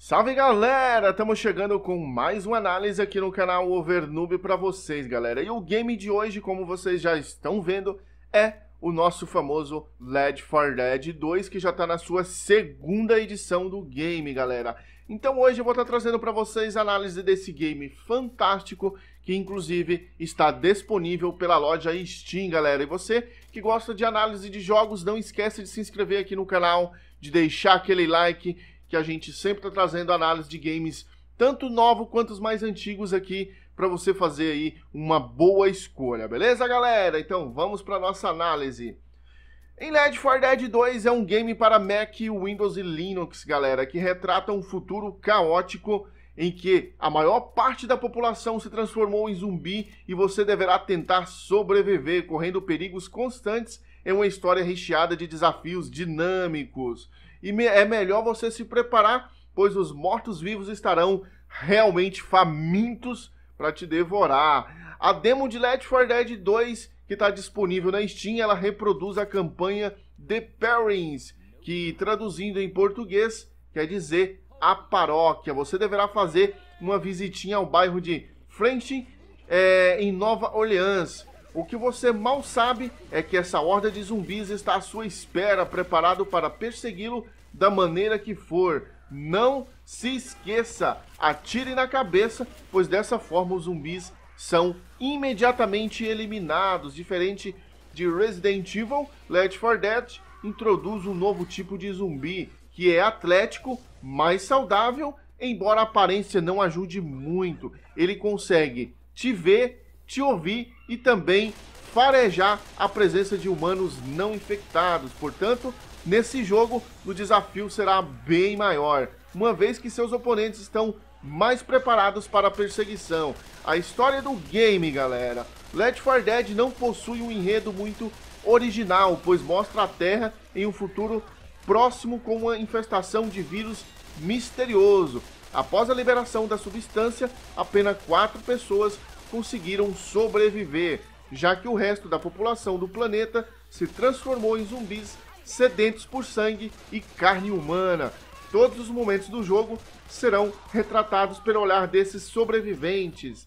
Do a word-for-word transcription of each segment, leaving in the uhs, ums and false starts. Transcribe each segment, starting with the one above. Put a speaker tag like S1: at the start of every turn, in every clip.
S1: Salve galera, estamos chegando com mais uma análise aqui no canal Overnoob para vocês, galera. E o game de hoje, como vocês já estão vendo, é o nosso famoso Left four Dead dois, que já está na sua segunda edição do game, galera. Então hoje eu vou estar trazendo para vocês a análise desse game fantástico, que inclusive está disponível pela loja Steam, galera. E você que gosta de análise de jogos, não esquece de se inscrever aqui no canal, de deixar aquele like, que a gente sempre está trazendo análise de games, tanto novo quanto os mais antigos aqui, para você fazer aí uma boa escolha, beleza, galera? Então vamos para nossa análise. Em Left four Dead dois é um game para Mac, Windows e Linux, galera, que retrata um futuro caótico em que a maior parte da população se transformou em zumbi e você deverá tentar sobreviver, correndo perigos constantes em uma história recheada de desafios dinâmicos. E é melhor você se preparar, pois os mortos-vivos estarão realmente famintos para te devorar. A demo de Left four Dead dois, que está disponível na Steam, ela reproduz a campanha The Pairings, que traduzindo em português quer dizer a paróquia. Você deverá fazer uma visitinha ao bairro de French, é, em Nova Orleans. O que você mal sabe é que essa horda de zumbis está à sua espera, preparado para persegui-lo da maneira que for. Não se esqueça, atire na cabeça, pois dessa forma os zumbis são imediatamente eliminados. Diferente de Resident Evil, Left four Dead introduz um novo tipo de zumbi, que é atlético, mais saudável, embora a aparência não ajude muito. Ele consegue te ver, te ouvir e também farejar a presença de humanos não infectados. Portanto, nesse jogo o desafio será bem maior, uma vez que seus oponentes estão mais preparados para a perseguição. A história do game, galera. Left four Dead não possui um enredo muito original, pois mostra a Terra em um futuro próximo com uma infestação de vírus misterioso. Após a liberação da substância, apenas quatro pessoas conseguiram sobreviver, já que o resto da população do planeta se transformou em zumbis sedentos por sangue e carne humana. Todos os momentos do jogo serão retratados pelo olhar desses sobreviventes,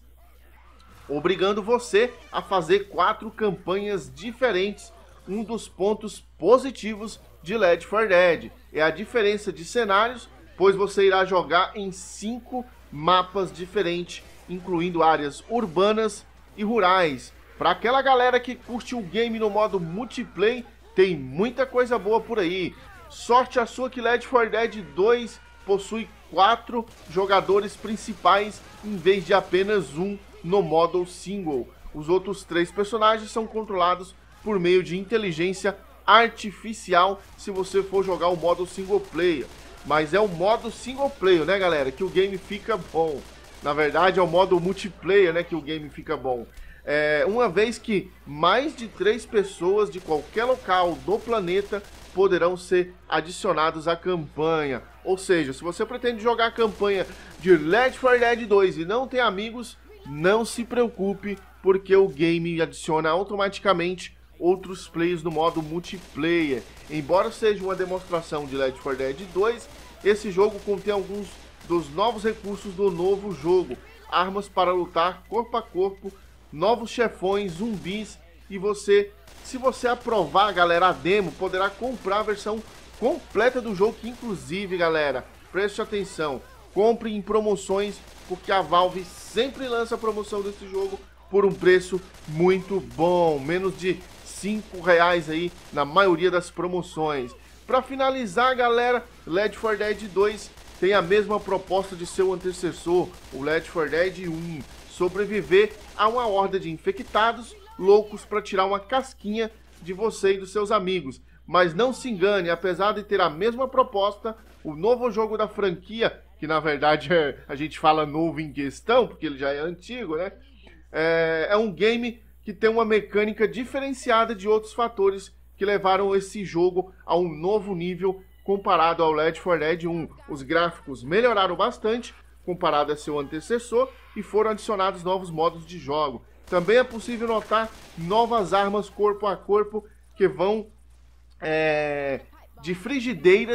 S1: obrigando você a fazer quatro campanhas diferentes. Um dos pontos positivos de Left four Dead é a diferença de cenários, pois você irá jogar em cinco mapas diferentes, incluindo áreas urbanas e rurais. Para aquela galera que curte o game no modo multiplayer, tem muita coisa boa por aí. Sorte a sua que Left four Dead dois possui quatro jogadores principais em vez de apenas um no modo single. Os outros três personagens são controlados por meio de inteligência artificial se você for jogar o modo single player. Mas é o modo single player, né, galera, que o game fica bom. Na verdade, é o modo multiplayer, né, que o game fica bom. É, uma vez que mais de três pessoas de qualquer local do planeta poderão ser adicionados à campanha. Ou seja, se você pretende jogar a campanha de Left four Dead dois e não tem amigos, não se preocupe, porque o game adiciona automaticamente outros players no modo multiplayer. Embora seja uma demonstração de Left four Dead dois, esse jogo contém alguns dos novos recursos do novo jogo: armas para lutar corpo a corpo, novos chefões, zumbis, e você, se você aprovar, galera, a demo, poderá comprar a versão completa do jogo, que inclusive, galera, preste atenção, compre em promoções, porque a Valve sempre lança a promoção desse jogo por um preço muito bom, menos de cinco reais aí na maioria das promoções. Para finalizar, galera, Left four Dead dois tem a mesma proposta de seu antecessor, o Left four Dead um, sobreviver a uma horda de infectados loucos para tirar uma casquinha de você e dos seus amigos. Mas não se engane, apesar de ter a mesma proposta, o novo jogo da franquia, que na verdade é, a gente fala novo em questão, porque ele já é antigo, né? É, é um game que tem uma mecânica diferenciada de outros fatores que levaram esse jogo a um novo nível comparado ao Left four Dead um. Os gráficos melhoraram bastante comparado a seu antecessor e foram adicionados novos modos de jogo. Também é possível notar novas armas corpo a corpo que vão é, de frigideiras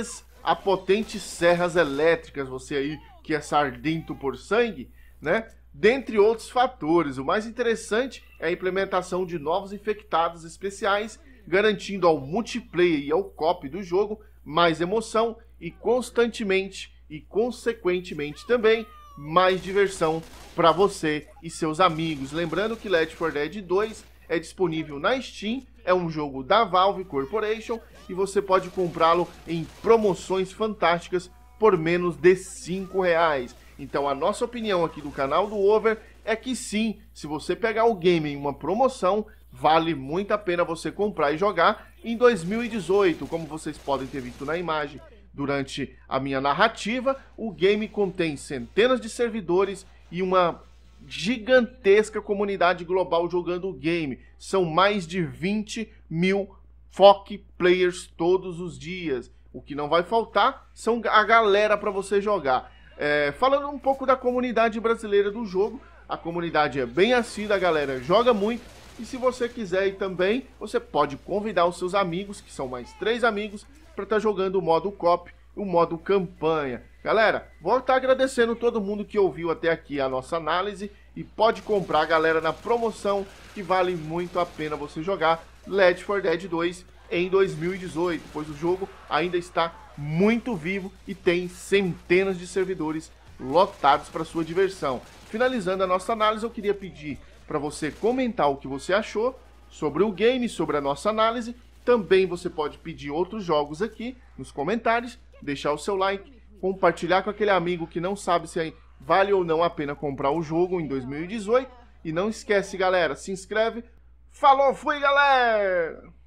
S1: a potentes serras elétricas, você aí que é sardento por sangue, né? Dentre outros fatores, o mais interessante é a implementação de novos infectados especiais, garantindo ao multiplayer e ao co-op do jogo mais emoção e constantemente e consequentemente também mais diversão para você e seus amigos. Lembrando que Left four Dead dois é disponível na Steam, é um jogo da Valve Corporation e você pode comprá-lo em promoções fantásticas por menos de cinco reais. Então a nossa opinião aqui do canal do Over é que sim, se você pegar o game em uma promoção, vale muito a pena você comprar e jogar em dois mil e dezoito. Como vocês podem ter visto na imagem durante a minha narrativa, o game contém centenas de servidores e uma gigantesca comunidade global jogando o game. São mais de vinte mil F O C players todos os dias. O que não vai faltar são a galera para você jogar. É, falando um pouco da comunidade brasileira do jogo, a comunidade é bem assídua, a galera joga muito. E se você quiser ir também, você pode convidar os seus amigos, que são mais três amigos, para estar tá jogando o modo co-op e o modo campanha. Galera, vou estar tá agradecendo todo mundo que ouviu até aqui a nossa análise e pode comprar, galera, na promoção, que vale muito a pena você jogar Left four Dead dois em dois mil e dezoito, pois o jogo ainda está muito vivo e tem centenas de servidores lotados para sua diversão. Finalizando a nossa análise, eu queria pedir para você comentar o que você achou sobre o game, sobre a nossa análise. Também você pode pedir outros jogos aqui nos comentários, deixar o seu like, compartilhar com aquele amigo que não sabe se vale ou não a pena comprar o jogo em dois mil e dezoito. E não esquece, galera, se inscreve. Falou, fui, galera!